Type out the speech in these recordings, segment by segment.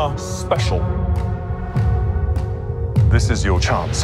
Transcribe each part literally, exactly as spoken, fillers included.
are special. This is your chance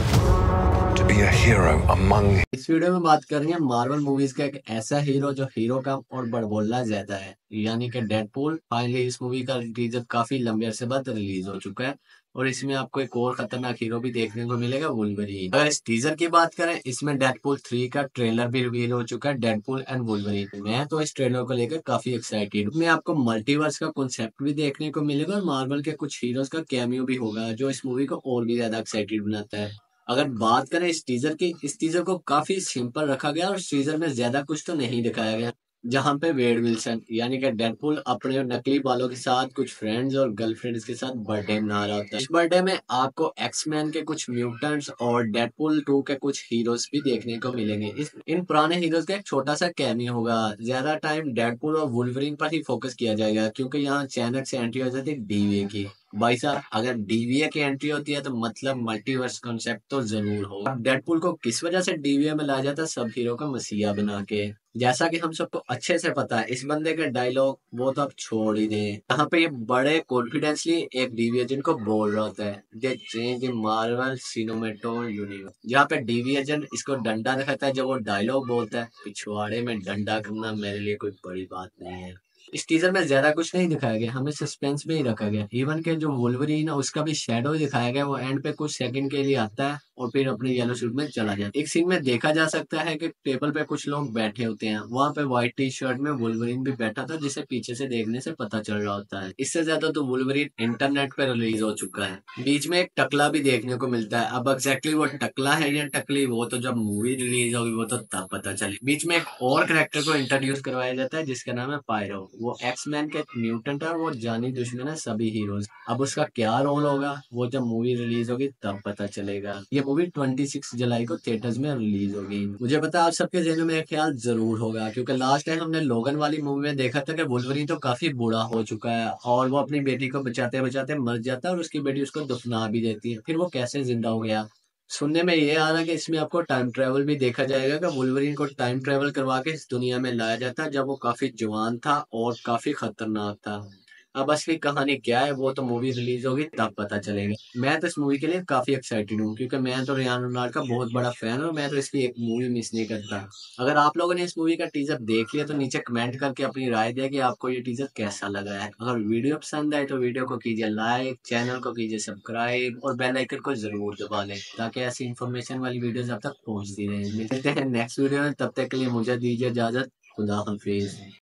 to be a hero among. इस video में बात करेंगे मार्वल मूवीज का एक ऐसा हीरो जो हीरो का और बड़बोला ज्यादा है, यानी कि डेडपूल। फाइनली इस मूवी का टीजर काफी लंबे अरसे बाद रिलीज हो चुका है और इसमें आपको एक और खतरनाक हीरो भी देखने को मिलेगा, वुल्वरीन। अगर इस टीजर की बात करें, इसमें डेडपूल थ्री का ट्रेलर भी रिवील हो चुका है, डेडपूल एंड वुल्वरीन। मैं तो इस ट्रेलर को लेकर काफी एक्साइटेड हूँ। मैं आपको मल्टीवर्स का कॉन्सेप्ट भी देखने को मिलेगा और मार्वल के कुछ हीरोज का कैमियो भी होगा, जो इस मूवी को और भी ज्यादा एक्साइटेड बनाता है। अगर बात करें इस टीजर की, इस टीजर को काफी सिंपल रखा गया और इस टीजर में ज्यादा कुछ तो नहीं दिखाया गया। जहां पे वेड विल्सन यानी कि डेडपूल अपने नकली बालों के साथ कुछ फ्रेंड्स और गर्लफ्रेंड्स के साथ बर्थडे मना रहा होता है। इस बर्थडे में आपको एक्समैन के कुछ म्यूटेंट्स और डेडपूल टू के कुछ हीरोज भी देखने को मिलेंगे। इस इन पुराने हीरोज का एक छोटा सा कैमियो होगा। ज्यादा टाइम डेडपूल और वुल्वरीन पर ही फोकस किया जाएगा, क्योंकि यहाँ अचानक से एंट्री हो जाती है डीवीए की। भाई साहब, अगर डीवीए की एंट्री होती है तो मतलब मल्टीवर्स कॉन्सेप्ट तो जरूर हो। अब डेडपूल को किस वजह से डीवीए में लाया जाता है, सब हीरो का मसीहा बना के। जैसा कि हम सबको अच्छे से पता है, इस बंदे के डायलॉग वो तो आप छोड़ ही दें। यहाँ पे ये बड़े कॉन्फिडेंसली एक डीवीएजन को बोल रहा होता है, they change Marvel cinematic universe. जहाँ पे डीवीएजन इसको डंडा दिखाता है, जब वो डायलॉग बोलता है, पिछवाड़े में डंडा करना मेरे लिए कोई बड़ी बात नहीं है। इस टीजर में ज्यादा कुछ नहीं दिखाया गया, हमें सस्पेंस में ही रखा गया। इवन के जो वुल्वरीन है उसका भी शैडो दिखाया गया। वो एंड पे कुछ सेकंड के लिए आता है और फिर अपने येलो सूट में चला जाता है। एक सीन में देखा जा सकता है कि टेबल पे कुछ लोग बैठे होते हैं, वहां पे व्हाइट टी शर्ट में वुल्वरीन भी बैठा था, जिसे पीछे से देखने से पता चल रहा होता है। इससे ज्यादा तो वुल्वरीन इंटरनेट पे रिलीज हो चुका है। बीच में एक टकला भी देखने को मिलता है। अब एग्जैक्टली वो टकला है या टकली, वो तो जब मूवी रिलीज होगी वो तो तब पता चले। बीच में एक और कैरेक्टर को इंट्रोड्यूस करवाया जाता है जिसका नाम है पायरो। वो एक्समैन के म्यूटेंट है, वो जानी दुश्मन है सभी हीरोज। अब उसका क्या रोल होगा वो जब मूवी रिलीज होगी तब पता चलेगा। ये मूवी छब्बीस जुलाई को थिएटर्स में रिलीज होगी। मुझे पता है आप सबके जहनों में एक ख्याल जरूर होगा, क्योंकि लास्ट टाइम हमने लोगन वाली मूवी में देखा था कि वुल्वरीन तो काफी बूढ़ा हो चुका है और वो अपनी बेटी को बचाते बचाते मर जाता है और उसकी बेटी उसको दफना भी देती है। फिर वो कैसे जिंदा हो गया? सुनने में ये आ रहा है कि इसमें आपको टाइम ट्रेवल भी देखा जाएगा, कि वुल्वरीन को टाइम ट्रेवल करवा के इस दुनिया में लाया जाता है जब वो काफी जवान था और काफी खतरनाक था। अब असली कहानी क्या है वो तो मूवी रिलीज होगी तब पता चलेगा। मैं तो इस मूवी के लिए काफी एक्साइटेड हूँ, क्योंकि मैं तो रियान रोनाल्ड का बहुत बड़ा फैन हूँ। मैं तो इसकी एक मूवी मिस नहीं करता। अगर आप लोगों ने इस मूवी का टीजर देख लिया तो नीचे कमेंट करके अपनी राय दें कि आपको ये टीजर कैसा लगा है। अगर वीडियो पसंद आए तो वीडियो को कीजिए लाइक, चैनल को कीजिए सब्सक्राइब और बेल आइकन को जरूर दबा लें, ताकि ऐसी इन्फॉर्मेशन वाली वीडियोस आप तक पहुंचती रहे। मिलते हैं नेक्स्ट वीडियो में, तब तक के लिए मुझे दीजिए इजाजत। खुदा हाफिज।